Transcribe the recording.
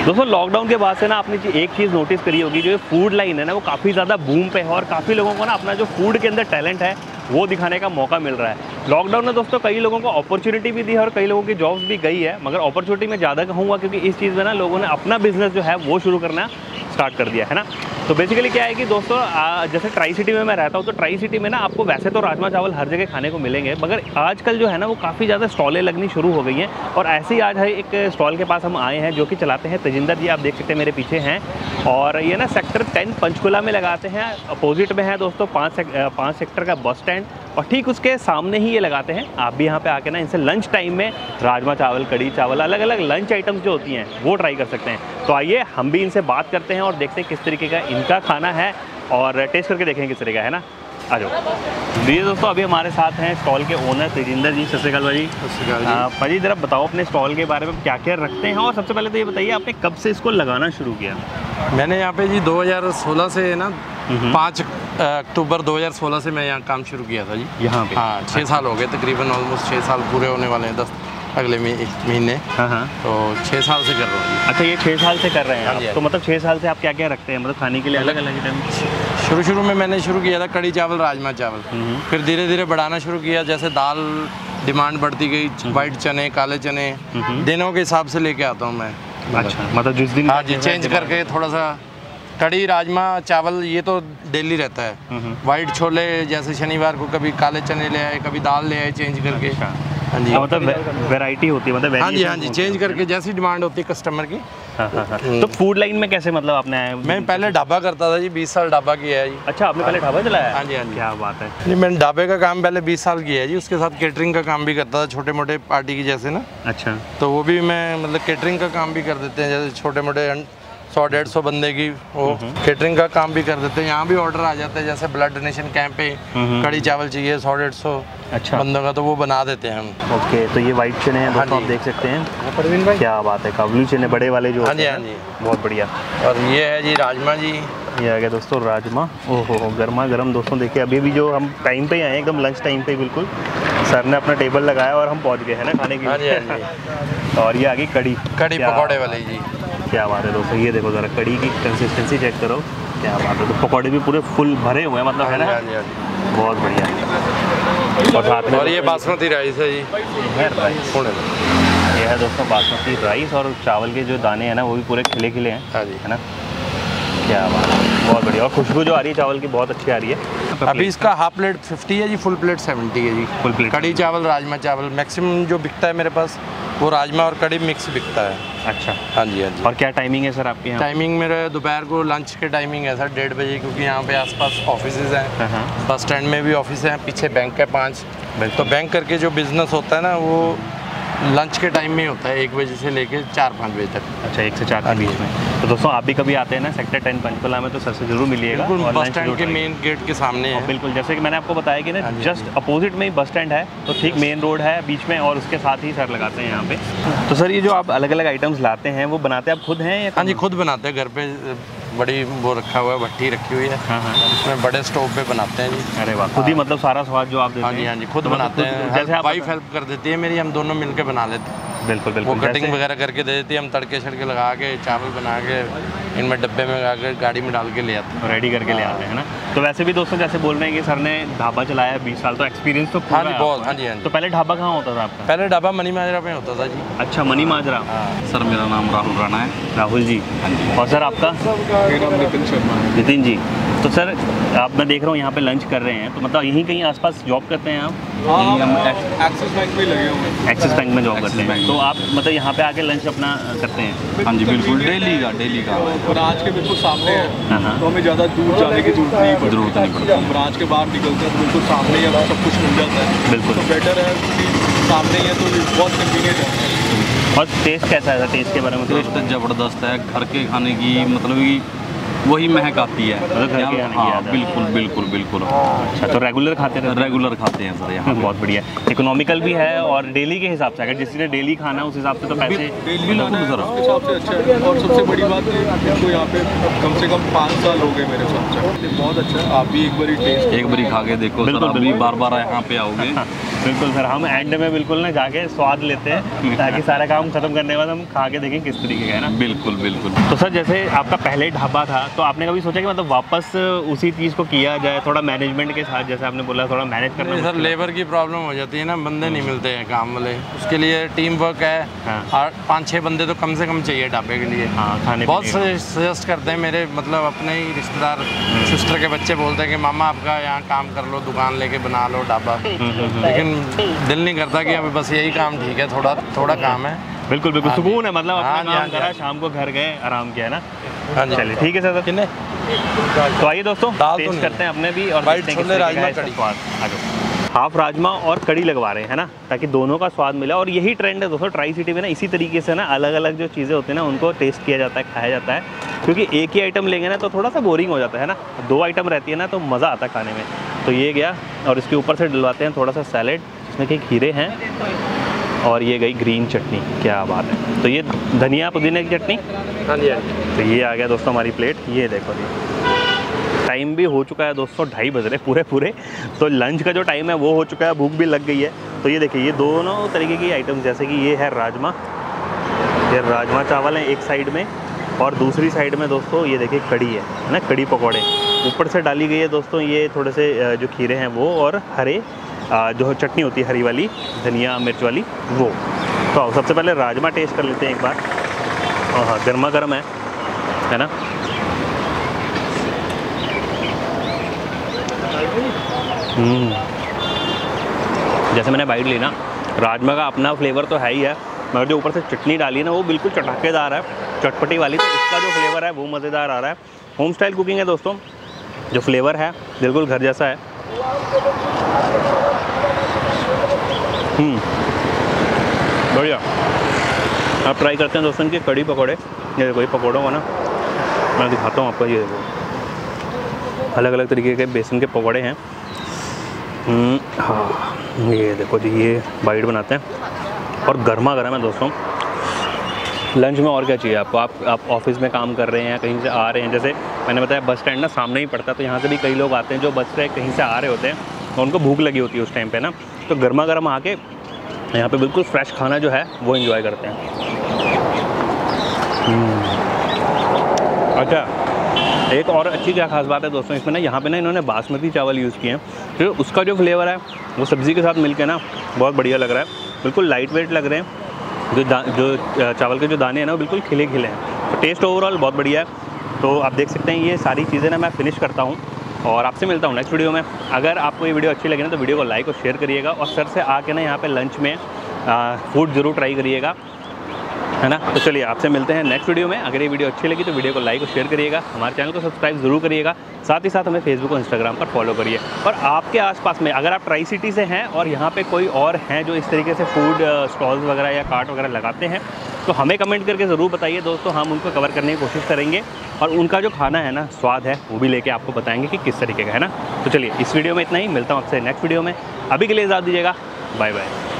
दोस्तों लॉकडाउन के बाद से ना आपने एक चीज़ नोटिस करी होगी, जो ये फूड लाइन है ना वो काफ़ी ज़्यादा बूम पे है और काफ़ी लोगों को ना अपना जो फूड के अंदर टैलेंट है वो दिखाने का मौका मिल रहा है। लॉकडाउन में दोस्तों कई लोगों को अपॉर्चुनिटी भी दी है और कई लोगों की जॉब्स भी गई है, मगर अपॉर्चुनिटी में ज़्यादा कहूँगा क्योंकि इस चीज़ में ना लोगों ने अपना बिजनेस जो है वो शुरू करना स्टार्ट कर दिया है ना। तो बेसिकली क्या है कि दोस्तों जैसे ट्राई सिटी में मैं रहता हूँ, तो ट्राई सिटी में ना आपको वैसे तो राजमा चावल हर जगह खाने को मिलेंगे, मगर आजकल जो है ना वो काफ़ी ज़्यादा स्टॉलें लगनी शुरू हो गई हैं। और ऐसे ही आज है एक स्टॉल के पास हम आए हैं जो कि चलाते हैं तजिंदर जी, आप देख सकते हैं मेरे पीछे हैं। और ये ना सेक्टर 10 पंचकुला में लगाते हैं। अपोजिट में है दोस्तों 5 सेक्टर का बस स्टैंड और ठीक उसके सामने ही ये लगाते हैं। आप भी यहाँ पे आके ना इनसे लंच टाइम में राजमा चावल, कड़ी चावल, अलग अलग लंच आइटम्स जो होती हैं वो ट्राई कर सकते हैं। तो आइए हम भी इनसे बात करते हैं और देखते हैं किस तरीके का इनका खाना है और टेस्ट करके देखेंगे किस तरीके का है ना। आ जाओ। ये दोस्तों अभी हमारे साथ हैं स्टॉल के ओनर तजिंदर जी। सत श्री अकाल भाजी। सत श्री अकाल जी। भाजी ज़रा बताओ अपने स्टॉल के बारे में क्या क्या रखते हैं और सबसे पहले तो ये बताइए आपने कब से इसको लगाना शुरू किया? मैंने यहाँ पे जी 2016 से ना 5 अक्टूबर 2016 से मैं यहाँ काम शुरू किया था जी यहाँ पे। हाँ 6 साल हो गए तकरीबन, ऑलमोस्ट 6 साल पूरे होने वाले हैं 10 अगले महीने। हाँ तो 6 साल से कर रहा हूँ। अच्छा, ये 6 साल से कर रहे हैं हाँ आप? जी, हाँ तो मतलब 6 साल से आप क्या क्या रखते हैं मतलब खाने के लिए अलग अलग आइटम? शुरू में मैंने शुरू किया था कड़ी चावल, राजमा चावल, फिर धीरे धीरे बढ़ाना शुरू किया। जैसे दाल डिमांड बढ़ती गई, वाइट चने, काले चने दिनों के हिसाब से लेके आता हूँ मैं। अच्छा, मतलब जिस दिन हाँ जी, चेंज करके थोड़ा सा। कड़ी, राजमा चावल ये तो डेली रहता है। वाइट छोले जैसे शनिवार को कभी काले चने ले आए, कभी दाल ले आए चेंज करके। हाँ जी, मतलब वैरायटी होती है, मतलब हाँ जी चेंज करके जैसी डिमांड होती है कस्टमर की। हाँ। तो फूड लाइन में कैसे मतलब आपने आए? मैं पहले ढाबा करता था जी, 20 साल ढाबा किया है जी। अच्छा, आपने पहले ढाबा चलाया? हाँ जी। क्या बात है। जी, मैंने ढाबे का काम पहले 20 साल किया है जी। उसके साथ केटरिंग का काम भी करता था, छोटे मोटे पार्टी की जैसे ना। अच्छा, तो वो भी मैं मतलब केटरिंग का काम भी कर देते हैं, जैसे छोटे मोटे 100-150 बंदे की वो केटरिंग का काम भी कर देते हैं। यहाँ भी ऑर्डर आ जाता है, जैसे ब्लड डोनेशन कैंप पे कड़ी चावल चाहिए 100-150 अच्छा बंदों का, तो वो बना देते हैं हम। ओके, तो ये वाइट चने हैं दोस्तों, आप देख सकते हैं। परवीन भाई क्या बात है, काबुली चने बड़े वाले जो। हाँ जी, हाँ जी, बहुत बढ़िया। और ये है जी राजमा जी। ये आ गया दोस्तों राजमा। ओहो, गर्मा गर्म दोस्तों। देखिए अभी भी जो हम टाइम पे ही आए, एकदम लंच टाइम पे बिल्कुल। सर ने अपना टेबल लगाया और हम पहुंच गए हैं ना खाने के लिए। हाँ जी। और ये आ गई कड़ी पकौड़े वाली जी। क्या बात है दोस्तों, ये देखो ज़रा कड़ी की कंसिस्टेंसी चेक करो, क्या बात है। तो पकौड़े भी पूरे फुल भरे हुए हैं मतलब, है ना। बहुत बढ़िया। और साथ में और ये बासमती राइस है जी। ये है दोस्तों बासमती राइस और चावल के जो दाने हैं ना वो भी पूरे खिले खिले हैं। हाँ जी, है ना। क्या बात है, बहुत बढ़िया। और खुशबू जो आ रही है चावल की बहुत अच्छी आ रही है। अभी इसका हाफ प्लेट 50 है जी, फुल प्लेट 70 है जी। फुल प्लेट कड़ी चावल, राजमा चावल मैक्सिमम जो बिकता है मेरे पास, वो राजमा और कड़ी मिक्स बिकता है। अच्छा, हाँ जी, हाँ जी। और क्या टाइमिंग है सर आपके यहाँ? टाइमिंग मेरे दोपहर को लंच के टाइमिंग है सर 1:30 बजे, क्योंकि यहाँ पे आसपास ऑफिसेज हैं। बस स्टैंड में भी ऑफिस हैं, पीछे बैंक है 5। तो बैंक करके जो बिजनेस होता है ना वो लंच के टाइम में होता है, 1 बजे से लेके 4-5 बजे तक। अच्छा, 1 से 4 के बीच में। तो दोस्तों आप भी कभी आते हैं ना सेक्टर 10 पंचकुला में, तो सर से जरूर मिलिएगा। बिल्कुल, बस स्टैंड के मेन गेट के सामने है। बिल्कुल, जैसे कि मैंने आपको बताया कि ना जस्ट अपोजिट में ही बस स्टैंड है, तो ठीक मेन रोड है बीच में और उसके साथ ही सर लगाते हैं यहाँ पे। तो सर ये जो आप अलग अलग आइटम्स लाते हैं वो बनाते आप खुद हैं या? हाँ जी, खुद बनाते हैं। घर पे बड़ी वो रखा हुआ है, भट्टी रखी हुई है। हाँ, उसमें बड़े स्टोव पे बनाते हैं जी। अरे वाह, खुद ही मतलब सारा स्वाद जो आप देते हैं? हाँ जी, खुद बनाते हैं। जैसे वाइफ हेल्प कर देती है मेरी, हम दोनों मिलकर बना लेते हैं। बिल्कुल। वो कटिंग वगैरह करके दे देती है, हम तड़के छड़के लगा के चावल बना के इनमें डब्बे में लगा के गाड़ी में डाल के ले आते हैं, रेडी करके ले आते हैं ना। तो वैसे भी दोस्तों जैसे बोल रहे हैं कि सर ने ढाबा चलाया 20 साल, तो एक्सपीरियंस तो पूरा हाँ जी, बहुत। हाँ जी। तो पहले ढाबा कहाँ होता था आपका? पहले ढाबा मनी माजरा में होता था जी। अच्छा, मनी माजरा। सर मेरा नाम राहुल राणा है। राहुल जी। और सर आपका? मेरा नाम नितिन शर्मा है। नितिन जी। तो सर आप, मैं देख रहा हूँ यहाँ पे लंच कर रहे हैं, तो मतलब यहीं कहीं आसपास जॉब करते हैं आप? हाँ, हम एक्सिस बैंक में लगे हुए हैं। एक्सिस बैंक में जॉब करते हैं, तो आप मतलब यहाँ पे आके लंच अपना करते हैं? हाँ जी, बिल्कुल डेली का। ब्रांच के बिल्कुल सामने है, हाँ। तो हमें ज़्यादा दूर जाने की जरूरत नहीं पड़ती। हम ब्रांच के बाहर निकलते हैं तो बिल्कुल सामने ही हमें सब कुछ मिल जाता है। बिल्कुल, तो बेटर है कि सामने ही है, तो बहुत कन्वीनियंट है। और टेस्ट कैसा है? टेस्ट के बारे में? टेस्ट ज़बरदस्त है। घर के खाने की मतलब कि वही महक आती है। मतलब घर के खाने की हाँ याद है। बिल्कुल बिल्कुल बिल्कुल। अच्छा, तो रेगुलर खाते रहते हैं? रेगुलर खाते हैं सर यहाँ। बहुत बढ़िया, इकोनॉमिकल भी है और डेली के हिसाब से, अगर जिसने डेली खाना है उस हिसाब से तो पैसे डेली लाना है उसके हिसाब से अच्छा है। और सबसे बड़ी बात है इनको यहाँ पे कम से कम 5 साल हो गए मेरे हिसाब से। बहुत अच्छा है, आप भी एक बार टेस्ट एक बारी खा के देखो सर, बिल्कुल, आप भी बिल्कुल। बार बार यहाँ पे आओगे। बिल्कुल सर, हम एंड में बिल्कुल ना जाके स्वाद लेते हैं ताकि सारा काम खत्म करने के बाद हम खा के देखें किस तरीके का है ना। बिल्कुल बिल्कुल। तो सर जैसे आपका पहले ढाबा था, तो आपने कभी सोचा कि मतलब वापस उसी चीज़ को किया जाए, थोड़ा मैनेजमेंट के साथ, जैसे आपने बोला थोड़ा मैनेज करना? सर लेबर की प्रॉब्लम हो जाती है ना, बंदे नहीं मिलते हैं काम वाले, उसके लिए टीम वर्क है। हाँ। और 5-6 बंदे तो कम से कम चाहिए ढाबे के लिए। हाँ, खाने बहुत पीने सजेस्ट करते हैं मेरे, मतलब अपने ही रिश्तेदार सिस्टर के बच्चे बोलते हैं कि मामा आपका यहाँ काम कर लो, दुकान लेके बना लो ढाबा। लेकिन दिल नहीं करता कि अभी बस यही काम ठीक है, थोड़ा काम है। बिल्कुल बिल्कुल, सुकून है, मतलब हाँ अपना जी, काम हाँ जी, करा, हाँ जी। शाम को घर गए, आराम किया है ना। हाँ जी। चलिए ठीक है सर, कितने तो आइए दोस्तों दाल तो टेस्ट नहीं करते हैं अपने भी और वाइट देखते हैं किस छोले, तरीके का राजमा, है इसका कड़ी। स्वाद। आ जाओ। हाफ राजमा और कड़ी लगवा रहे हैं ना, ताकि दोनों का स्वाद मिले। और यही ट्रेंड है दोस्तों ट्राई सिटी में ना, इसी तरीके से ना अलग अलग जो चीज़ें होती हैं ना उनको टेस्ट किया जाता है, खाया जाता है। क्योंकि एक ही आइटम लेंगे ना तो थोड़ा सा बोरिंग हो जाता है ना, 2 आइटम रहती है ना तो मज़ा आता है खाने में। तो ये गया, और इसके ऊपर से डलवाते हैं थोड़ा सा सैलेड, जिसमें कि खीरे हैं, और ये गई ग्रीन चटनी। क्या बात है। तो ये धनिया पुदीने की चटनी। हाँ जी, हाँ जी। तो ये आ गया दोस्तों हमारी प्लेट। ये देखो जी, टाइम भी हो चुका है दोस्तों, 2:30 बज रहे पूरे। तो लंच का जो टाइम है वो हो चुका है, भूख भी लग गई है। तो ये देखिए, ये दोनों तरीके की आइटम, जैसे कि ये है राजमा, ये राजमा चावल है एक साइड में, और दूसरी साइड में दोस्तों ये देखिए कड़ी है ना, कड़ी पकौड़े। ऊपर से डाली गई है दोस्तों ये थोड़े से जो खीरे हैं वो, और हरे जो चटनी होती है हरी वाली, धनिया मिर्च वाली, वो। तो सबसे पहले राजमा टेस्ट कर लेते हैं एक बार। और हाँ, गर्मा गर्म है ना। जैसे मैंने बाइट ली ना, राजमा का अपना फ्लेवर तो है ही है, मगर जो ऊपर से चटनी डाली है ना वो बिल्कुल चटकेदार है, चटपटी वाली। तो उसका जो फ्लेवर है वो मज़ेदार आ रहा है। होम स्टाइल कुकिंग है दोस्तों, जो फ्लेवर है बिल्कुल घर जैसा है। बढ़िया। आप ट्राई करते हैं दोस्तों इनके कड़ी पकौड़े। ये देखो, ये पकौड़ों का ना मैं दिखाता हूँ आपको। ये देखो, अलग अलग तरीके के बेसन के पकौड़े हैं। हाँ, ये देखो जी, ये बाइट बनाते हैं और गर्मा गर्म है दोस्तों। लंच में और क्या चाहिए आपको? आप ऑफिस में काम कर रहे हैं, कहीं से आ रहे हैं, जैसे मैंने बताया बस स्टैंड ना सामने ही पड़ता है, तो यहाँ से भी कई लोग आते हैं जो बस से कहीं से आ रहे होते हैं, तो उनको भूख लगी होती है उस टाइम पे ना, तो गर्मा गर्म आके यहाँ पे बिल्कुल फ्रेश खाना जो है वो एंजॉय करते हैं। अच्छा, एक और अच्छी क्या खास बात है दोस्तों इसमें ना, यहाँ पे ना इन्होंने बासमती चावल यूज़ किए हैं, तो उसका जो फ्लेवर है वो सब्ज़ी के साथ मिलके ना बहुत बढ़िया लग रहा है। बिल्कुल लाइट वेट लग रहे हैं, जो चावल के जो दाने हैं ना वो बिल्कुल खिले खिले हैं। तो टेस्ट ओवरऑल बहुत बढ़िया है। तो आप देख सकते हैं ये सारी चीज़ें ना मैं फिनिश करता हूँ और आपसे मिलता हूँ नेक्स्ट वीडियो में। अगर आपको ये वीडियो अच्छी लगे ना तो वीडियो को लाइक और शेयर करिएगा, और सर से आके ना यहाँ पे लंच में फूड ज़रूर ट्राई करिएगा, है ना। तो चलिए आपसे मिलते हैं नेक्स्ट वीडियो में। अगर ये वीडियो अच्छी लगी तो वीडियो को लाइक और शेयर करिएगा, हमारे चैनल को सब्सक्राइब ज़रूर करिएगा, साथ ही साथ हमें फेसबुक और इंस्टाग्राम पर फॉलो करिए। और आपके आसपास में अगर आप ट्राई सिटी से हैं और यहाँ पे कोई और हैं जो इस तरीके से फूड स्टॉल्स वगैरह या कार्ट वगैरह लगाते हैं, तो हमें कमेंट करके ज़रूर बताइए दोस्तों, हम उनको कवर करने की कोशिश करेंगे और उनका जो खाना है ना, स्वाद है, वो भी लेके आपको बताएंगे कि किस तरीके का है ना। तो चलिए इस वीडियो में इतना ही, मिलता हूँ आपसे नेक्स्ट वीडियो में। अभी के लिए इजाज़त दीजिएगा, बाय बाय।